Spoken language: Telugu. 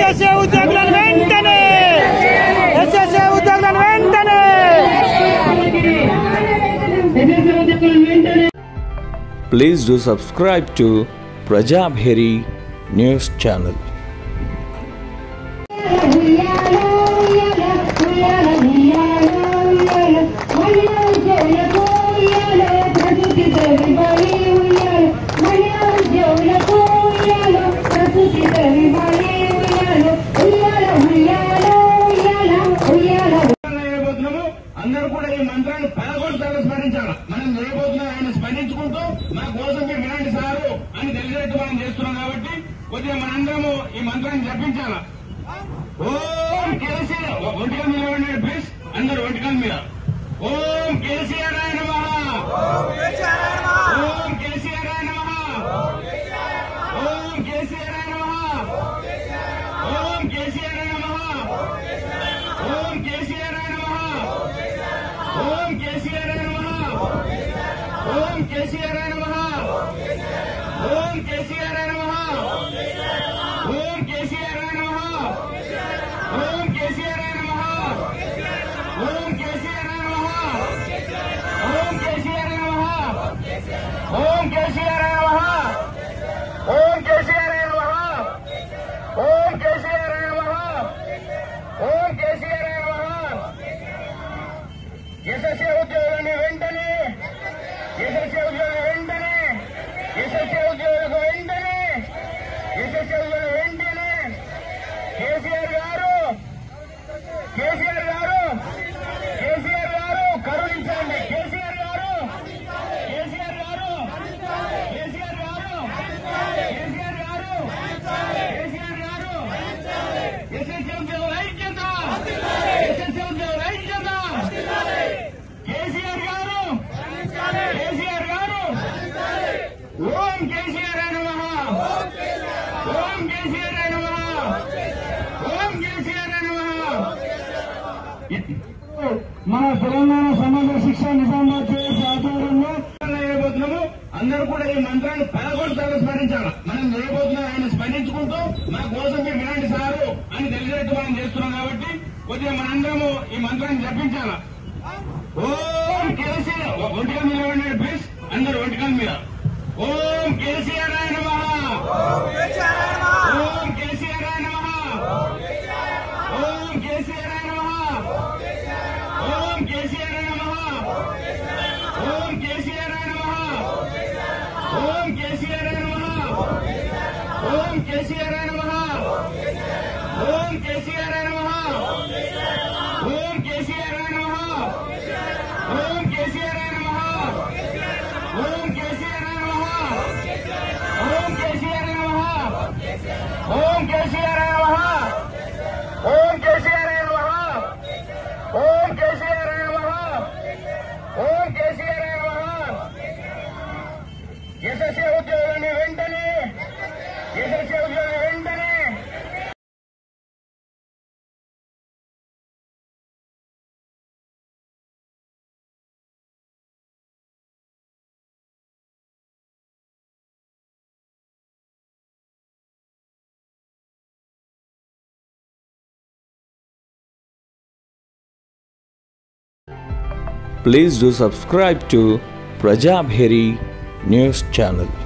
ఎస్ఎస్ఏ ఉద్యోగులను వెంటనే Please do subscribe to Prajabheri News Channel. అందరూ కూడా ఈ మంత్రాన్ని 11 సార్లు స్మరించాలి. మనం చేయబోతున్నాం ఆయన స్మరించుకుంటూ మా కోసం మీరు వినండి సారు అని తెలిసేట్టు మనం చేస్తున్నాం కాబట్టి కొద్దిగా మనందరము ఈ మంత్రాన్ని జపించాలా. ఓం కేసీఆర్ ఒంటికల్ మీద ఉండండి ప్లీజ్, అందరూ ఒంటికల్ మీద. ఓం కేసీఆర్ ఆయన నమః, ఓం కేసీఆర్ ఆయన నమః, ఓం కేసీఆర్ ఆయన నమః, ఓం కేసీఆర్ ఆయన నమః, ఓం కేసీఆర్ ఆయన నమః, ఓం కేసీఆర్ ఆయన నమః, ఓం కేసీఆర్ ఆయన నమః, ఓం కేసీఆర్ ఆయన నమః, ఓం కేసీఆర్ ఆయన నమః, ఓం కేసీఆర్ ఆయన నమః, ఓం కేసీఆర్ ఆయన నమః, ఓం కేసీఆర్ ఆయన నమః, ఓం కేసీఆర్ ఆయన నమః, ఓం కేసీఆర్ ఆయన నమః, ఓం కేసీఆర్ ఆయన నమః, ఓం కేసీఆర్ ఆయన నమః, ఓం కేసీఆర్ ఆయన నమః. ఎస్ఎస్ఏ ఉద్యోగులని వెంటనే, ఎస్ఎస్ఏ ఉద్యోగులు వెంటనే, ఎస్ఎస్ఏ ఉద్యోగులకు వెంటనే, ఎస్ఎస్ఏ ఉద్యోగులు వెంటనే. కేసీఆర్ గారు, కేసీఆర్ గారు, కేసీఆర్ గారు కరుణించండి. కేసీఆర్ గారు, కేసీఆర్ గారు, కేసీఆర్ గారు, కేసీఆర్ గారు, కేసీఆర్ గారు. ఎస్ఎస్ఏ ఉద్యోగుల ఐక్యత, ఎస్ఎస్ఏ ఉద్యోగుల ఐక్యత. కేసీఆర్ గారు, కేసీఆర్ గారు. ఓం కేసీఆర్ ఆయన నమః, ఓం కేసీఆర్ ఆయన నమః, ఓం కేసీఆర్ ఆయన నమః. మన తెలంగాణ సమగ్ర శిక్ష నిజామాబాద్ చేసే ఆధ్వర్యంలో చేయబోతున్నాము. అందరూ కూడా ఈ మంత్రాన్ని 11 సార్లు స్మరించాలి. మనం చేయబోతున్నాం ఆయన స్మరించుకుంటూ మా కోసం మీరు వినండి సారు అని తెలిసేట్టు మనం చేస్తున్నాం కాబట్టి కొద్దిగా మనందరము ఈ మంత్రాన్ని జపించాలా. ఓం కేసీఆర్ ఒంటికల్ మీద ఉండండి ప్లీజ్, అందరూ ఒంటికల్ మీద. ఓం కేసీఆర్ ఆయన నమః, ఓం కేసీఆర్ ఆయన నమః, ఓం కేసీఆర్ ఆయన నమః, ఓం కేసీఆర్ ఆయన నమః, ఓం కేసీఆర్ ఆయన నమః, ఓం కేసీఆర్ ఆయన నమః, ఓం కేసీఆర్ ఆయన నమః, ఓం కేసీఆర్ ఆయన నమః, ఓం కేసీఆర్ ఆయన నమః, ఓం కేసీఆర్ ఆయన నమః, ఓం కేసీఆర్ ఆయన నమః, ఓం కేసీఆర్ ఆయన నమః, ఓం కేసీఆర్ ఆయన నమః, ఓం కేసీఆర్ ఆయన నమః, ఓం కేసీఆర్ ఆయన నమః, ఓం కేసీఆర్ ఆయన నమః, ఓం కేసీఆర్ ఆయన నమః. ఎస్ఎస్ఏ ఉద్యోగులని వెంటనే, ఎస్ఎస్ఏ ఉద్యోగులు వెంటనే. Please do subscribe to Prajabheri News Channel.